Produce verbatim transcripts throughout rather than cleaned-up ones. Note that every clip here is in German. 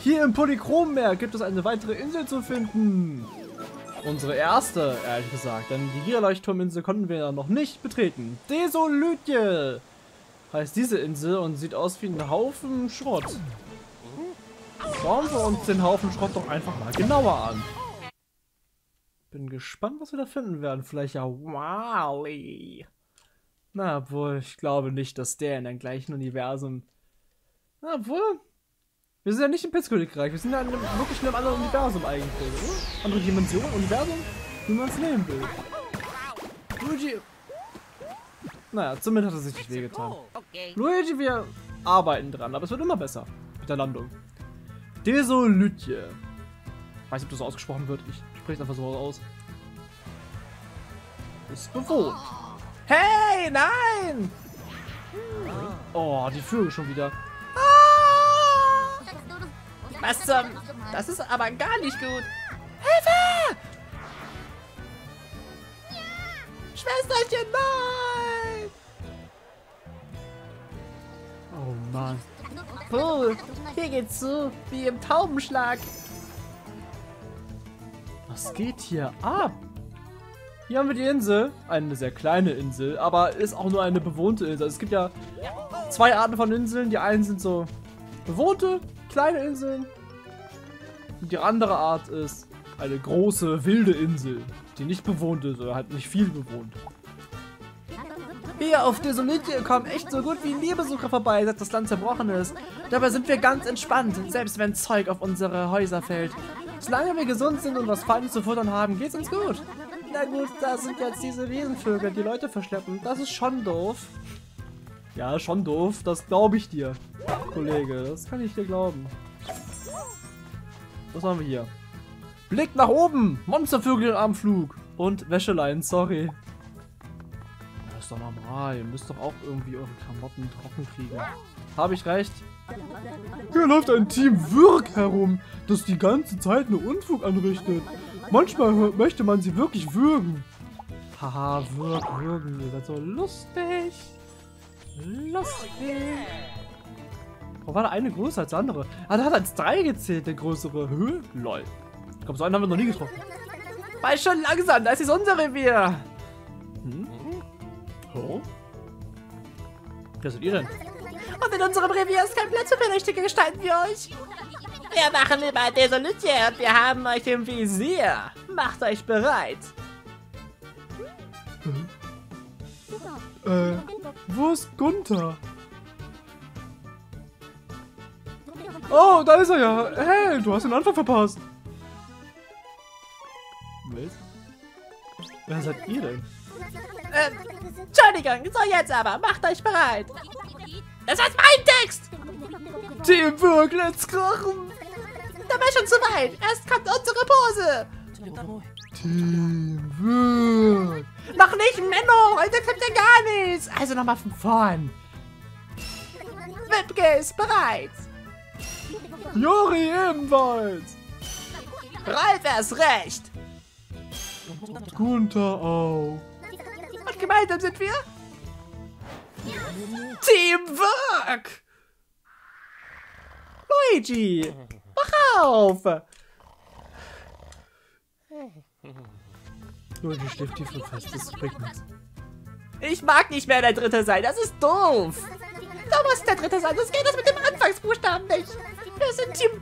Hier im Polychrommeer gibt es eine weitere Insel zu finden. Unsere erste, ehrlich gesagt, denn die Gigaleuchtturminsel konnten wir ja noch nicht betreten. Desolütje heißt diese Insel und sieht aus wie ein Haufen Schrott. Schauen wir uns den Haufen Schrott doch einfach mal genauer an. Bin gespannt, was wir da finden werden. Vielleicht ja Wally. Na, obwohl, ich glaube nicht, dass der in dem gleichen Universum... Na, obwohl... Wir sind ja nicht im Pilzkönigreich, wir sind ja in einem, wirklich in einem anderen Universum eigentlich, oder? Andere Dimension, Universum, wie man es nehmen will. Luigi... Naja, zumindest hat er sich nicht wehgetan. Luigi, wir arbeiten dran, aber es wird immer besser mit der Landung. Desolütje. Ich weiß nicht, ob das so ausgesprochen wird, ich spreche es einfach so aus. Ist bewohnt. Hey, nein! Oh, die Vögel schon wieder. Was zum... Das ist aber gar nicht gut. Hilfe! Schwesterchen, nein! Oh Mann. Puh, hier geht's so wie im Taubenschlag. Was geht hier ab? Hier haben wir die Insel. Eine sehr kleine Insel, aber ist auch nur eine bewohnte Insel. Also es gibt ja zwei Arten von Inseln. Die einen sind so bewohnte, kleine Inseln. Und die andere Art ist eine große, wilde Insel, die nicht bewohnt ist oder halt nicht viel bewohnt. Hier auf Desolütje kommen echt so gut wie nie Besucher vorbei, seit das Land zerbrochen ist. Dabei sind wir ganz entspannt, selbst wenn Zeug auf unsere Häuser fällt. Solange wir gesund sind und was Feines zu futtern haben, geht's uns gut. Na gut, da sind jetzt diese Riesenvögel, die Leute verschleppen. Das ist schon doof. Ja, schon doof. Das glaube ich dir, Kollege. Das kann ich dir glauben. Was haben wir hier? Blick nach oben! Monstervögel im Anflug! Und Wäschelein, sorry. Das ist doch normal. Ihr müsst doch auch irgendwie eure Klamotten trocken kriegen. Habe ich recht? Hier läuft ein Team Würg herum, das die ganze Zeit nur Unfug anrichtet. Manchmal möchte man sie wirklich würgen. Haha, Würg, würgen. Ihr seid so lustig. Lustig. Warum war da eine größer als die andere? Ah, da hat als drei gezählt, der größere. Höhe? Lol. Ich glaube, so einen haben wir noch nie getroffen. Weil schon langsam, das ist unser Revier. Hm? Oh? Wer seid ihr denn? Und in unserem Revier ist kein Platz für verdächtige Gestalten wie euch. Wir machen über Desolütje und wir haben euch im Visier. Macht euch bereit. Hm? Äh, wo ist Gunther? Oh, da ist er ja. Hey, du hast den Anfang verpasst. Was? Wer seid ihr denn? Äh, Entschuldigung, so jetzt aber. Macht euch bereit. Das ist mein Text. Teamwork, let's krachen. Da war schon zu weit. Erst kommt unsere Pose. Teamwork. Noch nicht, Menno. Heute kommt ja gar nichts. Also nochmal von vorn. Wipke ist bereit. Jori ebenfalls. Ralf erst recht. Gunther auch. Und gemeinsam sind wir Teamwork. Luigi, wach auf. Luigi schläft tief und fest, das bringt nichts. Ich mag nicht mehr der Dritte sein, das ist doof. Du musst der Dritte sein, sonst geht das mit dem Anfangsbuchstaben nicht. Wir sind Team...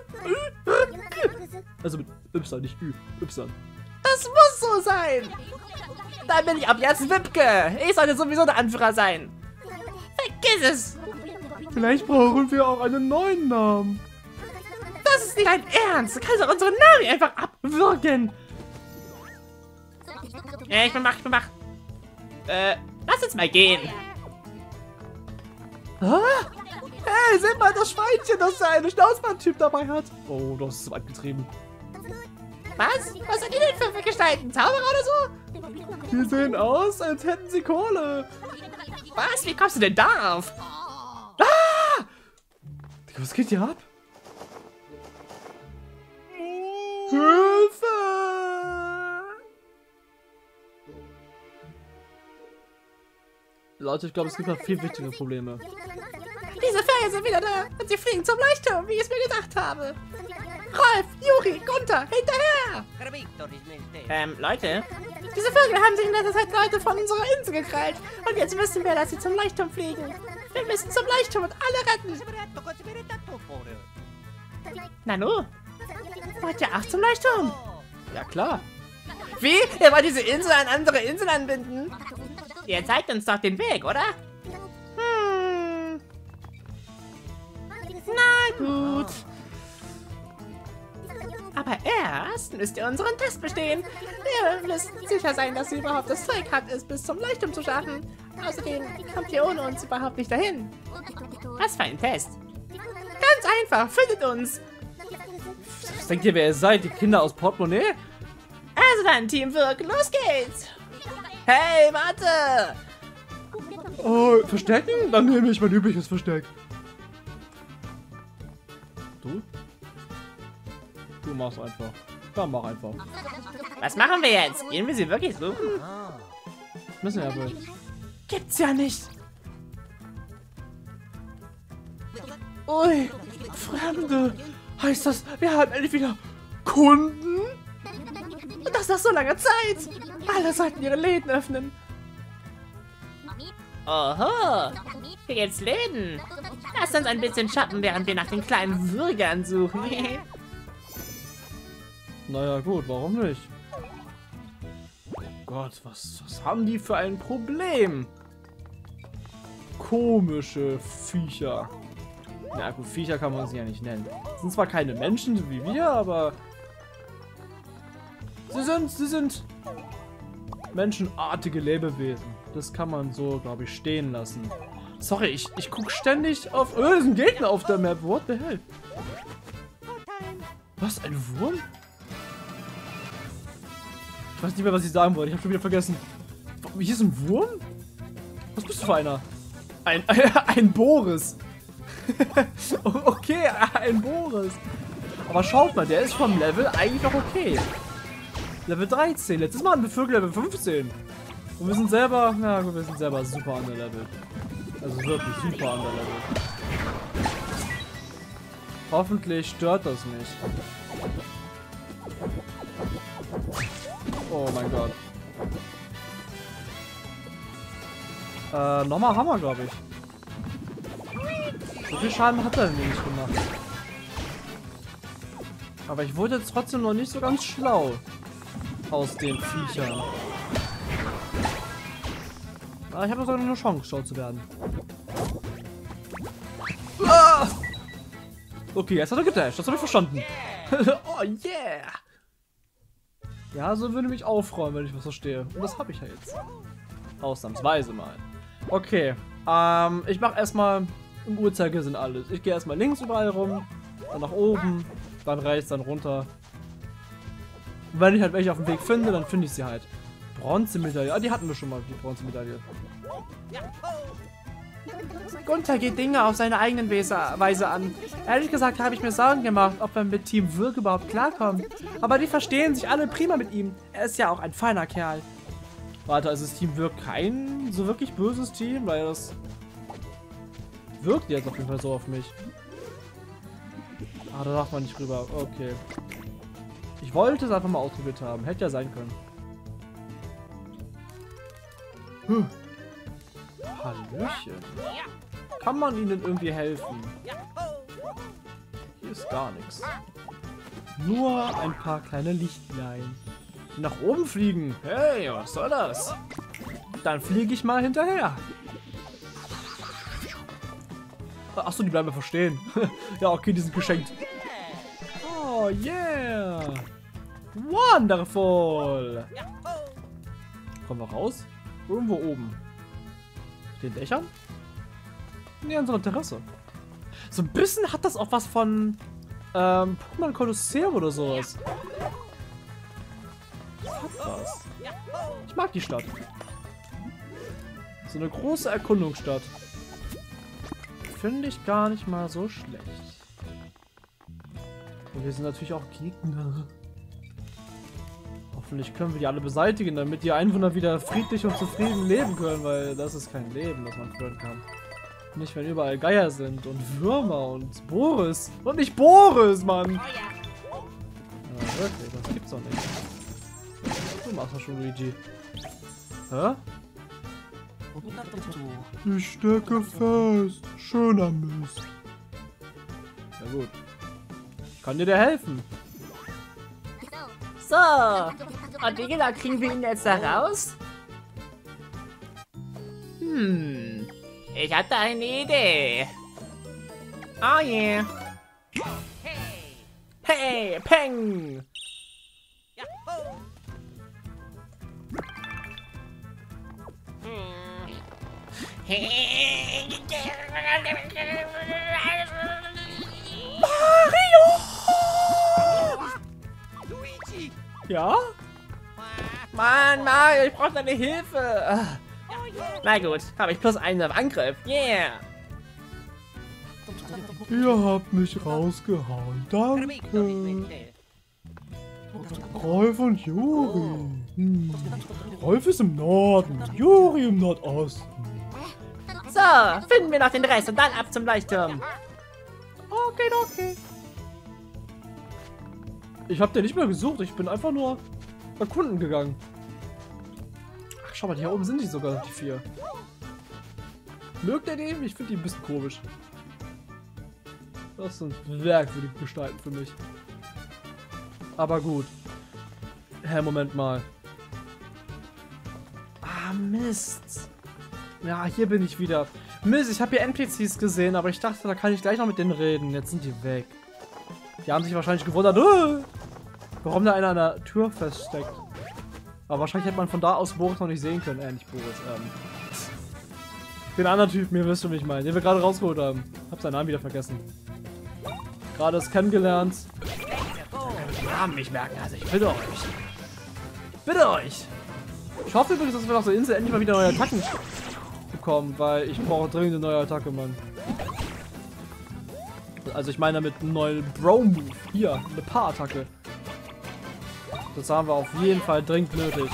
Also mit Y, nicht Ü. Y. Das muss so sein. Dann bin ich ab jetzt Wipke. Ich sollte sowieso der Anführer sein. Vergiss es. Vielleicht brauchen wir auch einen neuen Namen. Das ist nicht dein Ernst. Du kannst doch unseren Namen einfach abwürgen. Ja, ich bin wach, ich bin wach. Äh, lass uns mal gehen. Ah? Hey, seht mal das Schweinchen, das einen Schnauzband-Typ dabei hat. Oh, das ist so weit getrieben. Was? Was sind die denn für Gestalten? Zauberer oder so? Die sehen aus, als hätten sie Kohle. Was? Wie kommst du denn darauf? Ah! Was geht hier ab? Hilfe! Leute, ich glaube, es gibt noch viel wichtigere Probleme. Diese Zwerge sind wieder da und sie fliegen zum Leuchtturm, wie ich es mir gedacht habe. Rolf, Juri, Gunther, hinterher! Ähm, Leute? Diese Vögel haben sich in letzter Zeit Leute von unserer Insel gekrallt. Und jetzt wissen wir, dass sie zum Leuchtturm fliegen. Wir müssen zum Leuchtturm und alle retten. Nanu, wollt ihr auch zum Leuchtturm? Ja, klar. Wie? Ihr wollt diese Insel an andere Inseln anbinden? Ihr zeigt uns doch den Weg, oder? Hm. Na gut. Aber erst müsst ihr unseren Test bestehen. Wir müssen sicher sein, dass sie überhaupt das Zeug hat, es bis zum Leuchtturm zu schaffen. Außerdem kommt ihr ohne uns überhaupt nicht dahin. Was für ein Test? Ganz einfach, findet uns. Was denkt ihr, wer ihr seid? Die Kinder aus Portemonnaie? Also dann, Teamwork, los geht's! Hey, warte! Oh, verstecken? Dann nehme ich mein übliches Versteck. Du? Du machst einfach. Dann mach einfach. Was machen wir jetzt? Gehen wir sie wirklich suchen? Müssen wir ja wohl. Gibt's ja nicht! Ui, Fremde! Heißt das, wir haben endlich wieder Kunden? und das nach so langer Zeit! Alle sollten ihre Läden öffnen. Oho, hier gibt's Läden. Lass uns ein bisschen shoppen, während wir nach den kleinen Würgern suchen. Naja, gut, warum nicht? Gott, was, was haben die für ein Problem? Komische Viecher. Na gut, Viecher kann man sie ja nicht nennen. Sind zwar keine Menschen so wie wir, aber sie sind, sie sind menschenartige Lebewesen. Das kann man so, glaube ich, stehen lassen. Sorry, ich, ich gucke ständig auf... Oh, da ist ein Gegner auf der Map. What the hell? Was, ein Wurm? Ich weiß nicht mehr, was ich sagen wollte. Ich habe schon wieder vergessen. Hier ist ein Wurm? Was bist du für einer? Ein, ein Boris. Okay, ein Boris. Aber schaut mal, der ist vom Level eigentlich noch okay. Level dreizehn. Letztes Mal hatten wir Vögel Level fünfzehn. Und wir sind selber, na gut, wir sind selber super an der Level. Also wirklich super an der Level. Hoffentlich stört das nicht. Oh mein Gott. Äh, nochmal Hammer, glaube ich. So viel Schaden hat er mir nicht gemacht. Aber ich wurde jetzt trotzdem noch nicht so ganz schlau aus den Viechern. Aber ich habe sogar noch eine Chance, schlau zu werden. Ah! Okay, jetzt hat er gedasht, das habe ich verstanden. Oh yeah! Ja, so würde mich aufräumen, wenn ich was verstehe. Und das habe ich ja jetzt. Ausnahmsweise mal. Okay, ähm, ich mache erstmal im Uhrzeigersinn alles. Ich gehe erstmal links überall rum, dann nach oben, dann rechts, dann runter. Und wenn ich halt welche auf dem Weg finde, dann finde ich sie halt. Bronzemedaille. Ah, die hatten wir schon mal, die Bronzemedaille. Gunther geht Dinge auf seine eigenen Weise an. Ehrlich gesagt habe ich mir Sorgen gemacht, ob er mit Team Wirk überhaupt klarkommt. Aber die verstehen sich alle prima mit ihm. Er ist ja auch ein feiner Kerl. Warte, also ist Team Wirk kein so wirklich böses Team? Weil das wirkt jetzt auf jeden Fall so auf mich. Ah, da darf man nicht rüber. Okay. Ich wollte es einfach mal ausprobiert haben. Hätte ja sein können. Hm. Hallöchen. Kann man ihnen irgendwie helfen? Hier ist gar nichts. Nur ein paar kleine Lichtlein, die nach oben fliegen. Hey, was soll das? Dann fliege ich mal hinterher. Achso, die bleiben einfach stehen. Ja, okay, die sind geschenkt. Oh, yeah. Wonderful. Kommen wir raus? Irgendwo oben. Auf den Dächern? Nee, an so einer Terrasse. So ein bisschen hat das auch was von ähm, Pokémon Kolosseum oder sowas. Das hat was. Ich mag die Stadt. So eine große Erkundungsstadt. Finde ich gar nicht mal so schlecht. Und wir sind natürlich auch Gegner. Hoffentlich können wir die alle beseitigen, damit die Einwohner wieder friedlich und zufrieden leben können, weil das ist kein Leben, das man führen kann. Nicht, wenn überall Geier sind und Würmer und Boris. Und nicht Boris, Mann! Ja, wirklich, das gibt's doch nicht. Du machst doch schon, Luigi. Hä? Ich stecke fest. Schöner Mist. Ja gut. Ich kann dir da helfen. So. Und wie genau kriegen wir ihn jetzt da raus? Hm. Ich hatte eine Idee. Oh yeah. Hey, Peng! Mario! Luigi! Ja? Mann, Mario, ich brauche deine Hilfe. Na gut, habe ich plus einen im Angriff. Yeah! Ihr habt mich rausgehauen. Danke. Rolf und Juri. Hm. Rolf ist im Norden, Juri im Nordosten. So, finden wir noch den Rest und dann ab zum Leuchtturm. Okay, okay. Ich hab den nicht mehr gesucht, ich bin einfach nur erkunden gegangen. Ach, schau mal, hier oben sind die sogar, die vier. Mögt ihr die? Ich finde die ein bisschen komisch. Das sind merkwürdige Gestalten für mich. Aber gut. Hä, Moment mal. Ah, Mist. Ja, hier bin ich wieder. Mist, ich habe hier N P Cs gesehen, aber ich dachte, da kann ich gleich noch mit denen reden. Jetzt sind die weg. Die haben sich wahrscheinlich gewundert, äh, warum da einer an der Tür feststeckt. Aber wahrscheinlich hätte man von da aus Boris noch nicht sehen können. Äh, nicht Boris, ähm. Den anderen Typen, ihr wisst schon, wie ich meine, den wir gerade rausgeholt haben. Hab seinen Namen wieder vergessen. Gerade es kennengelernt. Den Namen nicht merken, also ich bitte euch. Bitte euch! Ich hoffe übrigens, dass wir auf der Insel endlich mal wieder neue Attacken bekommen, weil ich brauche dringend eine neue Attacke, Mann. Also ich meine damit einen neuen Bro-Move. Hier, eine Paar-Attacke. Das haben wir auf jeden Fall dringend nötig.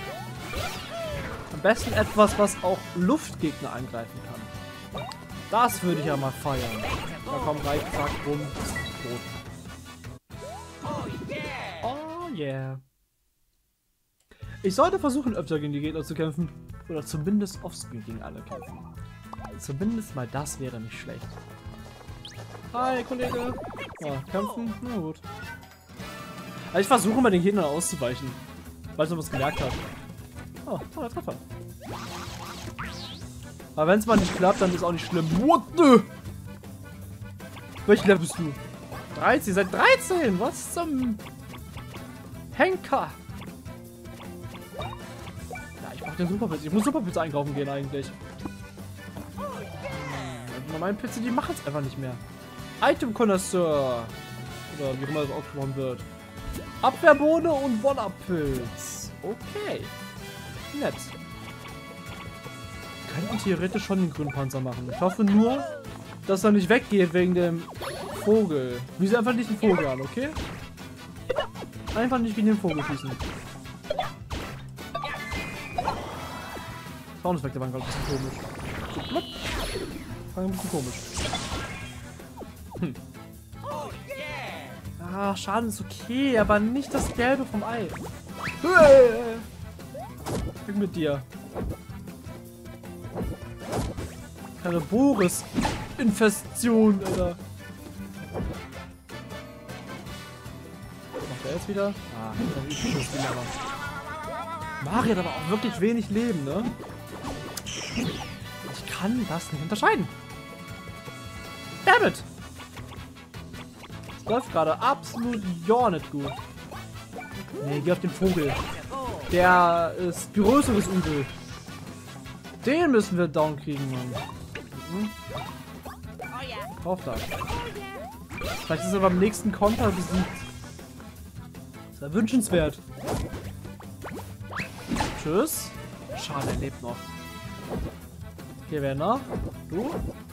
Am besten etwas, was auch Luftgegner angreifen kann. Das würde ich ja mal feiern. Da kommt rein, zack, bumm, tot. Oh yeah. Ich sollte versuchen, öfter gegen die Gegner zu kämpfen. Oder zumindest offscreen gegen alle kämpfen. Zumindest mal das wäre nicht schlecht. Hi, Kollege. Ja, kämpfen? Na gut. Also ich versuche mal den Gegnern auszuweichen. Weil ich noch was gemerkt habe. Oh, toller Treffer. Aber wenn es mal nicht klappt, dann ist auch nicht schlimm. What the? Welchen Level bist du? dreizehn, seit dreizehn? Was zum Henker? Ja, ich brauche den Superpilz. Ich muss Superpilz einkaufen gehen eigentlich. Hm, meine Pilze, die machen es einfach nicht mehr. Item-Connoisseur. Oder wie auch immer das ausgesprochen wird. Abwehrbohne und One-Up-Pilz. Okay. Nett. Könnten theoretisch schon den grünen Panzer machen. Ich hoffe nur, dass er nicht weggeht wegen dem Vogel. Wir sind einfach nicht den Vogel an, okay? Einfach nicht gegen den Vogel schießen. Soundeffekte waren gerade ein bisschen komisch. War ein bisschen komisch. Hm. Ah, Schaden ist okay, aber nicht das Gelbe vom Ei. Weg mit dir. Keine Boris-Infestion, Alter. Was macht der jetzt wieder? Ah, ich schuss ihn aber. Mario hat aber auch wirklich wenig Leben, ne? Ich kann das nicht unterscheiden. Dammit! Es läuft gerade absolut ja nicht gut. Nee, geh auf den Vogel. Der ist größeres Übel. Den müssen wir down kriegen, Mann. Mhm. Auf da. Vielleicht ist er beim nächsten Konter besiegt. Das wäre wünschenswert. Tschüss. Schade, er lebt noch. Hier wer noch? Du?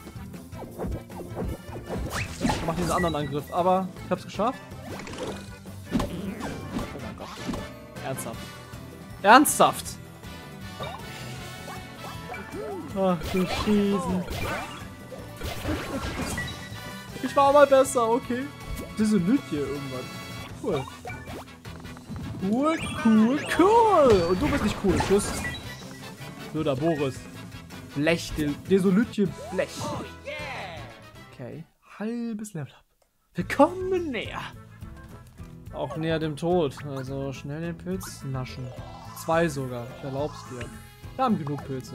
Mach diesen anderen Angriff, aber ich hab's geschafft. Oh mein Gott. Ernsthaft. Ernsthaft! Ach du Scheiße. Ich war mal besser, okay. Diese Lüt hier irgendwann. Cool. Cool, cool, cool. Und du bist nicht cool. Tschüss. Blöder Boris. Blech, Desolütje Blech. Okay. Halbes Level up. Willkommen näher. Auch näher dem Tod. Also schnell den Pilz naschen. Zwei sogar. Ich erlaub's dir. Wir haben genug Pilze.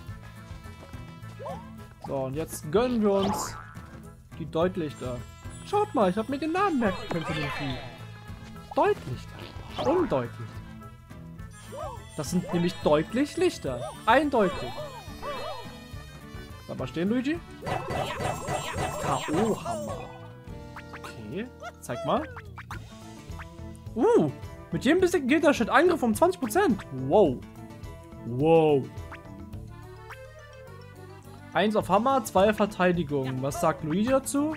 So, und jetzt gönnen wir uns die Deutlichter. Schaut mal, ich habe mir den Namen merken können von dem Vieh. Deutlichter. Undeutlich. Das sind nämlich deutlich Lichter. Eindeutig. Bleib mal stehen, Luigi. K O-Hammer. Okay, zeig mal. Uh, mit jedem besiegten Gegner steht Angriff um zwanzig Prozent. Wow. Wow. Eins auf Hammer, zwei Verteidigung. Was sagt Luigi dazu?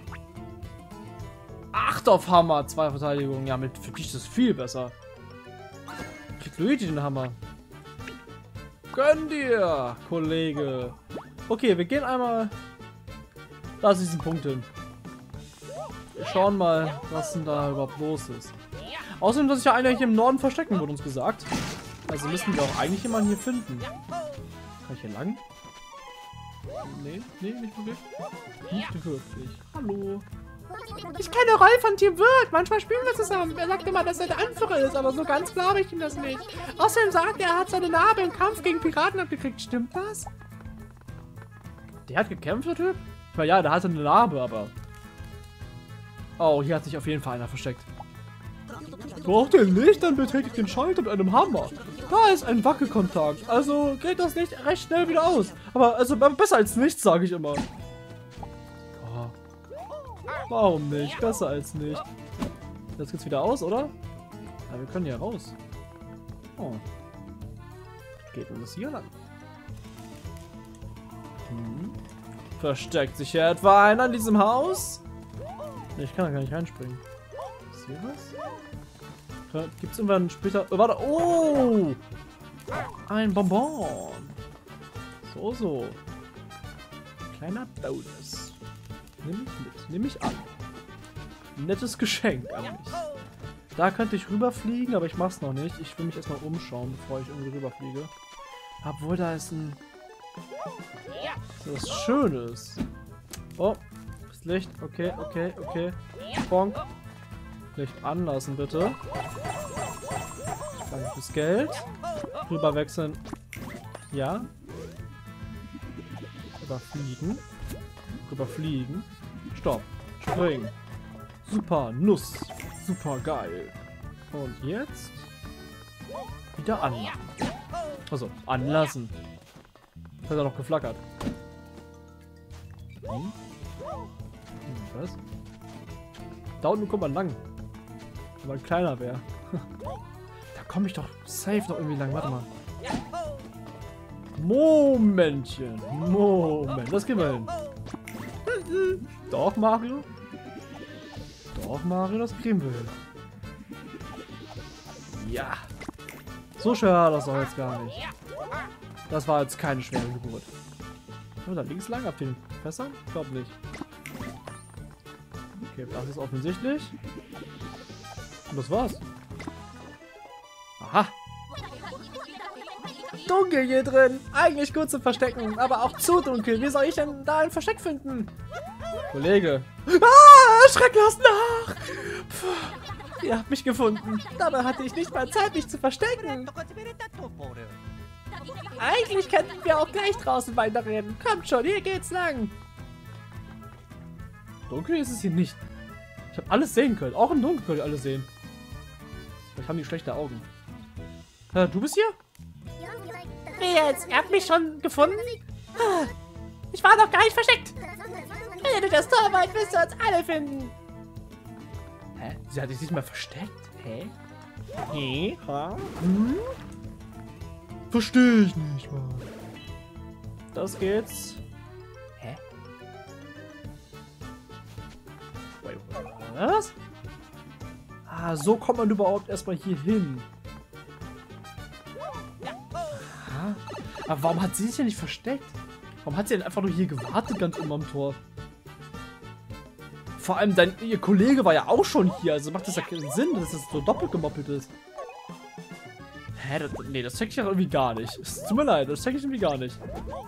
Acht auf Hammer, zwei Verteidigung. Ja, mit, für dich ist das viel besser. Kriegt Luigi den Hammer. Gönn dir, Kollege. Okay, wir gehen einmal. Da ist diesen Punkt hin. Wir schauen mal, was denn da überhaupt los ist. Außerdem, dass sich ja einer hier im Norden verstecken, wurde uns gesagt. Also müssen wir auch eigentlich jemanden hier finden. Kann ich hier lang? Nee, nee, nicht wirklich. Nicht wirklich. Hallo. Ich kenne Rolf von Team Wirt. Manchmal spielen wir zusammen. Er sagt immer, dass er der Anführer ist, aber so ganz glaube ich ihm das nicht. Außerdem sagt er, er hat seine Narbe im Kampf gegen Piraten abgekriegt. Stimmt das? Der hat gekämpft, der Typ? Ich meine, ja, der hatte eine Narbe, aber... Oh, hier hat sich auf jeden Fall einer versteckt. Braucht ihr Licht, dann betätigt den Schalter mit einem Hammer. Da ist ein Wackelkontakt. Also geht das Licht recht schnell wieder aus. Aber also besser als nichts, sage ich immer. Oh. Warum nicht? Besser als nicht. Jetzt geht's wieder aus, oder? Ja, wir können ja raus. Oh. Geht uns hier lang. Hm. Versteckt sich hier etwa einer in diesem Haus? Nee, ich kann da gar nicht reinspringen. Ist hier was? Gibt es irgendwann später... Oh, warte. Oh! Ein Bonbon. So, so. Kleiner Bonus. Nimm ich mit. Nimm ich an. Nettes Geschenk an mich. Da könnte ich rüberfliegen, aber ich mach's noch nicht. Ich will mich erstmal umschauen, bevor ich irgendwie rüberfliege. Obwohl, da ist ein... was Schönes. Oh. Das Licht. Okay, okay, okay. Bonk. Licht anlassen, bitte. Danke fürs Geld. Rüber wechseln. Ja. Rüberfliegen. Rüberfliegen. Stopp. Springen. Super Nuss. Super geil. Und jetzt wieder anlassen. Also, anlassen. Das hat er noch geflackert. Hm? Hm, was? Da unten kommt man lang. Wenn man kleiner wäre. Da komme ich doch safe noch irgendwie lang. Warte mal. Momentchen. Moment. Das gehen wir hin. Doch, Mario. Doch, Mario. Das kriegen wir hin. Ja. So schwer war das doch jetzt gar nicht. Das war jetzt keine schwere Geburt. Oh, da links lang ab den Fässern? Ich glaube nicht. Okay, das ist offensichtlich. Und das war's. Aha. Dunkel hier drin. Eigentlich gut zu verstecken, aber auch zu dunkel. Wie soll ich denn da ein Versteck finden? Kollege. Ah, schreck lass nach. Puh, ihr habt mich gefunden. Dabei hatte ich nicht mal Zeit, mich zu verstecken. Eigentlich könnten wir auch gleich draußen weiterreden. Kommt schon, hier geht's lang. Dunkel ist es hier nicht. Ich habe alles sehen können. Auch im Dunkeln könnt ihr alles sehen. Vielleicht haben die schlechte Augen. Äh, du bist hier? Wie jetzt? Ihr habt mich schon gefunden? Ich war doch gar nicht versteckt. Wenn ihr durch das Tor wollt, müsst ihr uns alle finden. Hä? Sie hat sich nicht mal versteckt? Hä? Hä? Hm? Verstehe ich nicht, Mann. Das geht's. Hä? Wait, was? Ah, so kommt man überhaupt erstmal hier hin. Aha. Aber warum hat sie sich ja nicht versteckt? Warum hat sie denn einfach nur hier gewartet, ganz oben am Tor? Vor allem, dein ihr Kollege war ja auch schon hier, also macht das ja keinen Sinn, dass das so doppelt gemoppelt ist. Hä? Das, nee, das check ich ja irgendwie gar nicht. Es tut mir leid, das check ich irgendwie gar nicht.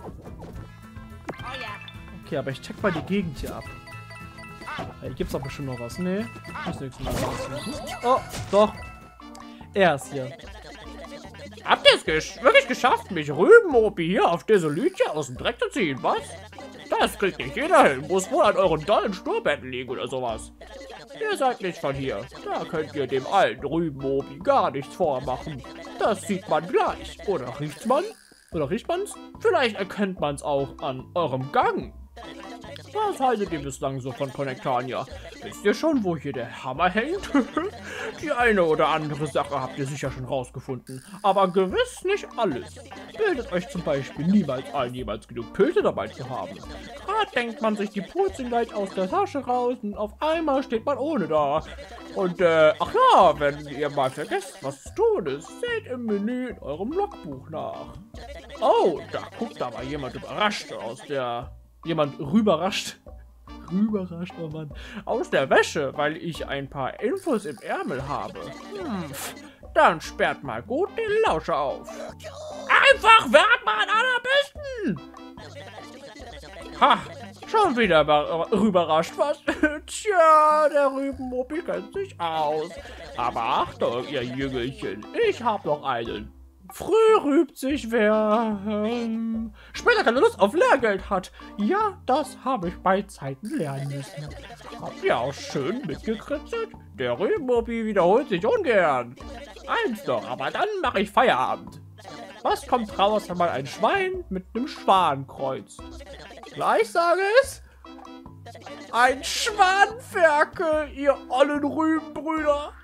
Okay, aber ich check mal die Gegend hier ab. Hey, gibt's doch bestimmt noch was. Nee, ist nichts mehr. Oh, doch. Er ist hier. Habt ihr es gesch wirklich geschafft, mich Rüben-Opi hier auf Desolütje aus dem Dreck zu ziehen, was? Das kriegt nicht jeder hin. Muss wohl an euren dollen Sturmbetten liegen oder sowas. Ihr seid nicht von hier. Da könnt ihr dem alten Rüben-Opi gar nichts vormachen. Das sieht man gleich. Oder riecht man? Oder riecht man's? Vielleicht erkennt man's auch an eurem Gang. Was haltet ihr bislang so von Connectania? Wisst ihr schon, wo hier der Hammer hängt? Die eine oder andere Sache habt ihr sicher schon rausgefunden, aber gewiss nicht alles. Bildet euch zum Beispiel niemals ein, jemals genug Pilze dabei zu haben. Gerade denkt man sich die Purzeln gleich aus der Tasche raus und auf einmal steht man ohne da. Und äh, ach ja, wenn ihr mal vergesst, was zu tun ist, seht im Menü in eurem Logbuch nach. Oh, da guckt aber jemand überrascht aus der... Jemand rüberrascht. Rüberrascht, oh Mann. Aus der Wäsche, weil ich ein paar Infos im Ärmel habe. Hm, dann sperrt mal gut den Lauscher auf. Einfach Werkmann allerbesten! Ha, schon wieder rüberrascht, was? Tja, der Rüben-Opi kennt sich aus. Aber Achtung, ihr Jüngelchen, ich hab noch einen. Früh rübt sich, wer ähm, später keine Lust auf Lehrgeld hat. Ja, das habe ich bei Zeiten lernen müssen. Habt ihr auch schön mitgekritzelt? Der Rüben-Opi wiederholt sich ungern. Eins noch, aber dann mache ich Feierabend. Was kommt raus, wenn man ein Schwein mit einem Schwan kreuzt? Gleich sage es. Ein Schwanferkel, ihr ollen Rübenbrüder.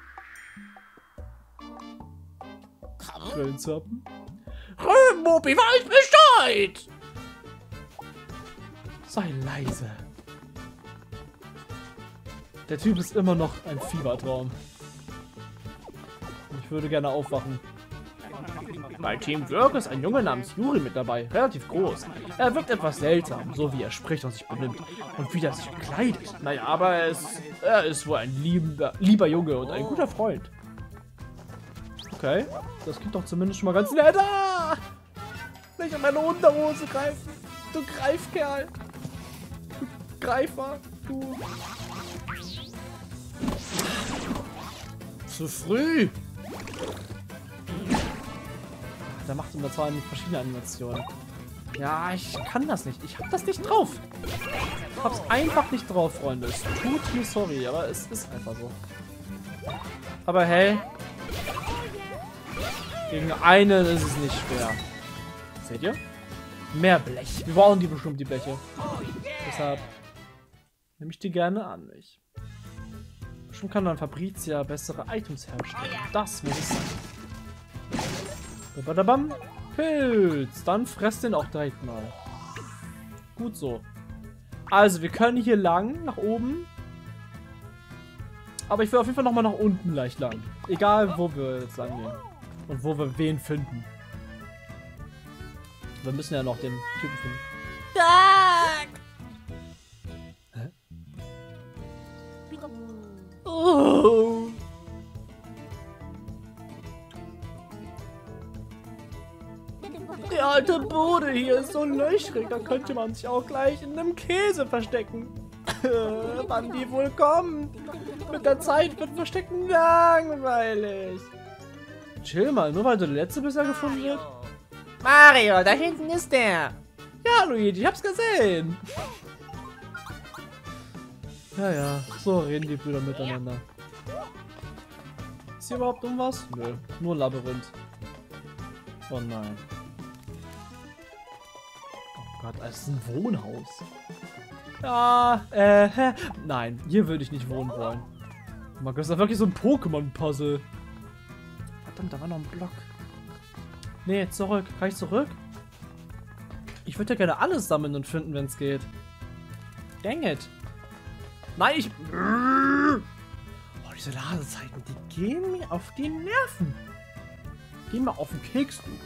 Grillzappen. Rüben-Opi weiß Bescheid! Sei leise. Der Typ ist immer noch ein Fiebertraum. Ich würde gerne aufwachen. Bei Team Work ist ein Junge namens Juri mit dabei, relativ groß. Er wirkt etwas seltsam, so wie er spricht und sich benimmt. Und wie er sich kleidet. Naja, aber er ist, er ist wohl ein lieber, lieber Junge und ein guter Freund. Okay, das klingt doch zumindest schon mal ganz nett. Ah! Nicht in meine Unterhose greifen. Du Greifkerl. Du Greifer. Du. Zu früh. Der macht immer zwei verschiedene Animationen. Ja, ich kann das nicht. Ich hab das nicht drauf. Ich hab's einfach nicht drauf, Freunde. Es tut mir sorry, aber es ist einfach so. Aber hey. Gegen einen ist es nicht schwer. Seht ihr? Mehr Blech. Wir brauchen die bestimmt, die Bleche. Deshalb nehme ich die gerne an mich. Schon kann dann Fabrizia bessere Items herstellen. Das muss es sein. Babadabam. Pilz. Dann fresst den auch direkt mal. Gut so. Also, wir können hier lang, nach oben. Aber ich will auf jeden Fall nochmal nach unten leicht lang. Egal, wo wir jetzt lang gehen. Und wo wir wen finden. Wir müssen ja noch den Typen finden. Tag! Hä? Oh. Die alte Bude hier ist so löchrig, da könnte man sich auch gleich in einem Käse verstecken. Wann die wohl kommen? Mit der Zeit wird Verstecken langweilig. Chill mal, nur weil du der Letzte bist, der gefunden wird. Mario, da hinten ist der. Ja, Luigi, ich hab's gesehen. Ja, ja, so reden die Brüder miteinander. Ist hier überhaupt um was? Nö, nur ein Labyrinth. Oh nein. Oh Gott, es ist ein Wohnhaus. Ja, äh, hä? Nein, hier würde ich nicht wohnen wollen. Oh mein Gott, ist da wirklich so ein Pokémon-Puzzle. Verdammt, da war noch ein Block. Nee, zurück. Kann ich zurück? Ich würde ja gerne alles sammeln und finden, wenn es geht. Dang it. Nein, ich... Oh, diese Ladezeiten, die gehen mir auf die Nerven. Gehen mir auf den Keks, du.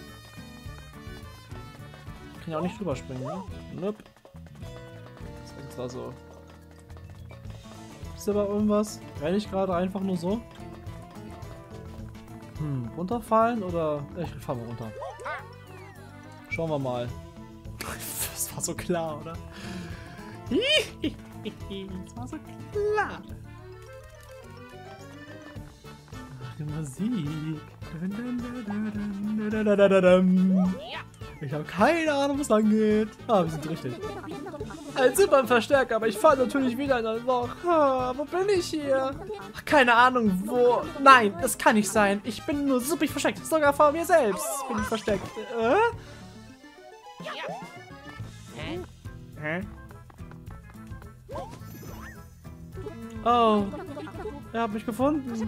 Ich kann ja auch nicht rüberspringen, ne? Nope. Das ist extra so. Ist aber irgendwas? Renne ich gerade einfach nur so? Hm, runterfallen oder... Ich fahr mal runter. Schauen wir mal. Das war so klar, oder? Das war so klar. Ach, die Musik. Ich habe keine Ahnung, wo es lang geht. Ah, wir sind richtig. Ein super Verstärker, aber ich fahre natürlich wieder in ein Loch. Ah, wo bin ich hier? Ach, keine Ahnung, wo... Nein, das kann nicht sein. Ich bin nur super versteckt. Sogar vor mir selbst bin ich versteckt. Äh? Hä? Oh. Er hat mich gefunden.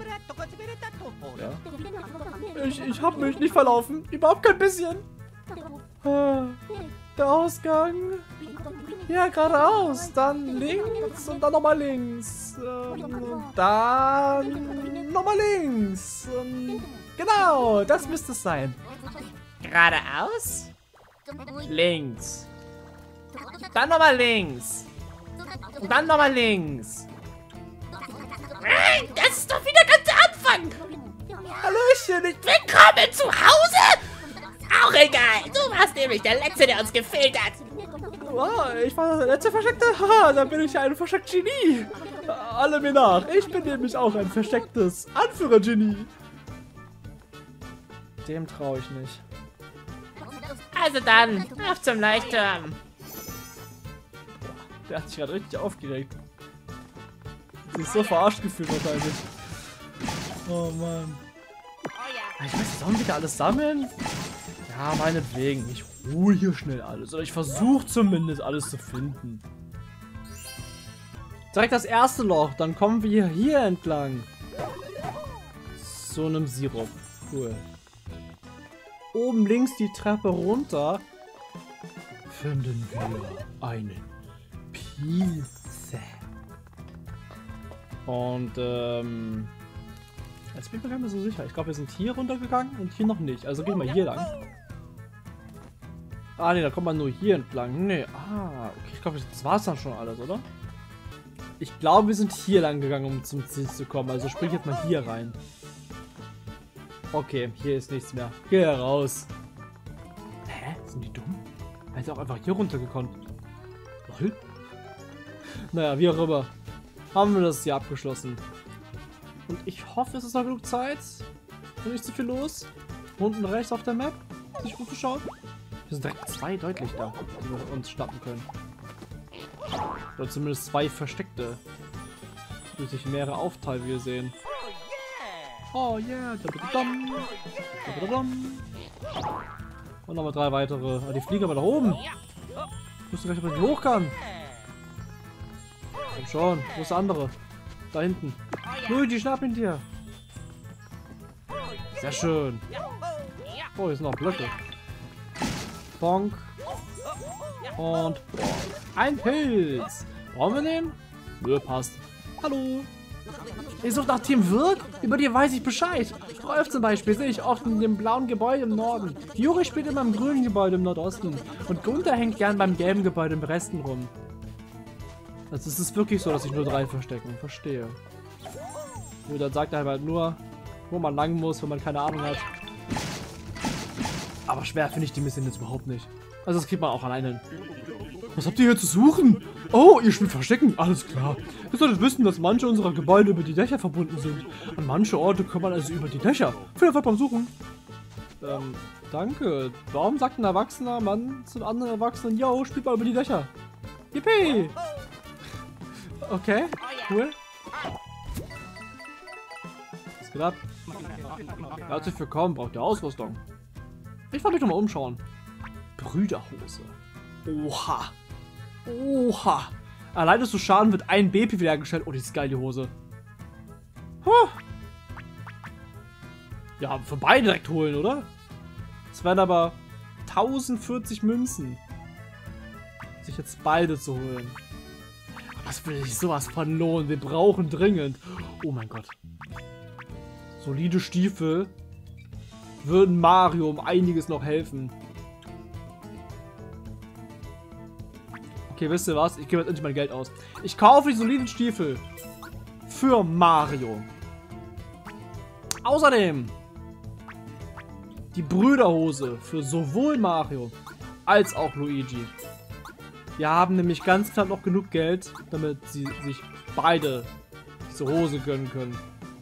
Ja. Ich, ich hab mich nicht verlaufen. Überhaupt kein bisschen. Ah, der Ausgang. Ja, geradeaus. Dann links und dann nochmal links. Ähm, dann nochmal links. Ähm, genau, das müsste es sein. Geradeaus. Links. Dann nochmal links. Und dann nochmal links. Das ist doch wieder ganz der Anfang. Hallöchen, ich... Willkommen zu Hause. Auch egal. Du warst nämlich der Letzte, der uns gefehlt hat. Wow, ich war der letzte Versteckte. Haha, dann bin ich ja ein Versteckt-Genie. Alle mir nach. Ich bin nämlich auch ein verstecktes Anführer-Genie. Dem traue ich nicht. Also dann, auf zum Leuchtturm. Der hat sich gerade richtig aufgeregt. Sie ist so verarscht gefühlt wahrscheinlich. Oh Mann. Ich weiß nicht, sollen wir da alles sammeln? Ja, meinetwegen. Ich hole hier schnell alles. Oder ich versuche zumindest alles zu finden. Direkt das erste Loch. Dann kommen wir hier entlang. So einem Sirup. Cool. Oben links die Treppe runter. Finden wir einen Pilze. Und, ähm... jetzt bin ich mir gar nicht mehr so sicher. Ich glaube, wir sind hier runtergegangen und hier noch nicht. Also gehen wir hier lang. Ah, ne, da kommt man nur hier entlang. Ne, ah, okay. Ich glaube, das war es dann schon alles, oder? Ich glaube, wir sind hier lang gegangen, um zum Ziel zu kommen. Also spring jetzt mal hier rein. Okay, hier ist nichts mehr. Geh raus. Hä? Sind die dumm? Er hätte auch einfach hier runtergekommen. Lol. Naja, wie auch immer. Haben wir das hier abgeschlossen. Und ich hoffe, es ist noch genug Zeit. Und nicht zu viel los. Unten rechts auf der Map. Sich umzuschauen. Wir sind direkt zwei deutlich da, die wir uns schnappen können. Oder zumindest zwei versteckte. Die sich mehrere aufteilen, wie wir sehen. Oh yeah. Und nochmal drei weitere. Ah, die fliegen aber da oben. Ich wusste gar nicht, ob ich hoch kann. Komm schon. Wo ist der andere? Da hinten. Luigi, schnapp ihn dir. Sehr schön. Oh, hier sind noch Blöcke. Bonk. Und bonk. Ein Pilz. Brauchen wir den? Nö, passt. Hallo. Ich suche nach Team Wirk? Über die weiß ich Bescheid. Rolf zum Beispiel sehe ich oft in dem blauen Gebäude im Norden. Juri spielt immer im grünen Gebäude im Nordosten. Und Gunther hängt gern beim gelben Gebäude im Westen rum. Also es ist wirklich so, dass ich nur drei verstecken. Verstehe. Nur dann sagt er halt nur, wo man lang muss, wenn man keine Ahnung hat. Aber schwer finde ich die Mission jetzt überhaupt nicht. Also das kriegt man auch alleine hin. Was habt ihr hier zu suchen? Oh, ihr spielt Verstecken. Alles klar. Ihr solltet wissen, dass manche unserer Gebäude über die Dächer verbunden sind. An manche Orte kommt man also über die Dächer. Viel Erfolg beim Suchen. Ähm, danke. Warum sagt ein erwachsener Mann zu einem anderen Erwachsenen, yo, spielt mal über die Dächer? Yippie! Okay, cool. Was geht ab? Herzlich willkommen, braucht ihr Ausrüstung? Ich wollte mich noch mal umschauen. Brüderhose. Oha. Oha. Alleine zu Schaden wird ein B P wiederhergestellt. Oh, die ist geil, die Hose. Huh. Ja, für beide direkt holen, oder? Es werden aber tausendvierzig Münzen. Sich jetzt beide zu holen. Was will ich sowas von lohnen? Wir brauchen dringend. Oh mein Gott. Solide Stiefel würden Mario um einiges noch helfen. Okay, wisst ihr was? Ich gebe jetzt endlich mein Geld aus. Ich kaufe die soliden Stiefel. für Mario. Außerdem die Brüderhose für sowohl Mario als auch Luigi. Wir haben nämlich ganz knapp noch genug Geld, damit sie sich beide diese Hose gönnen können.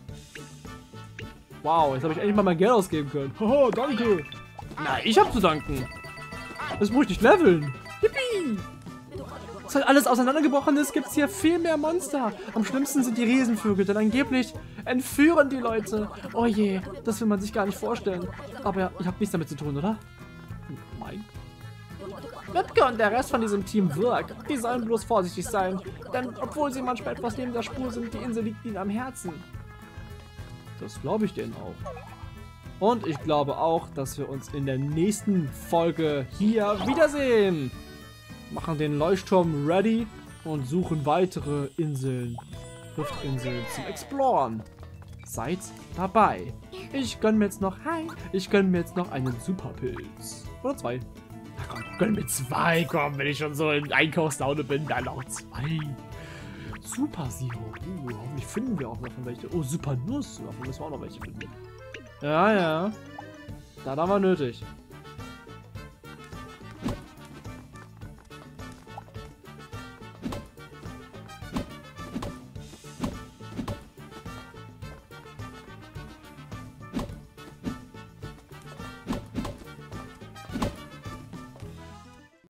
Wow, jetzt habe ich endlich mal mein Geld ausgeben können. Haha, danke. Na, ich habe zu danken. Das muss ich nicht leveln. Yippie. Seit alles auseinandergebrochen ist, gibt es hier viel mehr Monster. Am schlimmsten sind die Riesenvögel, denn angeblich entführen die Leute. Oh je, das will man sich gar nicht vorstellen. Aber ich habe nichts damit zu tun, oder? Nein. Wipke und der Rest von diesem Team wirkt. Die sollen bloß vorsichtig sein. Denn obwohl sie manchmal etwas neben der Spur sind, die Insel liegt ihnen am Herzen. Das glaube ich denen auch. Und ich glaube auch, dass wir uns in der nächsten Folge hier wiedersehen. Machen den Leuchtturm ready und suchen weitere Inseln, Luftinseln zum Exploren. Seid dabei. Ich gönn mir jetzt noch, hi, ich gönn mir jetzt noch einen Superpilz. Oder zwei. Na komm, gönn mir zwei, komm, wenn ich schon so in Einkaufslaune bin, dann auch zwei. Super Sirup. Uh, hoffentlich finden wir auch noch von welche. Oh, Super Nuss. Davon müssen wir auch noch welche finden. Ja, ja. Da haben wir nötig.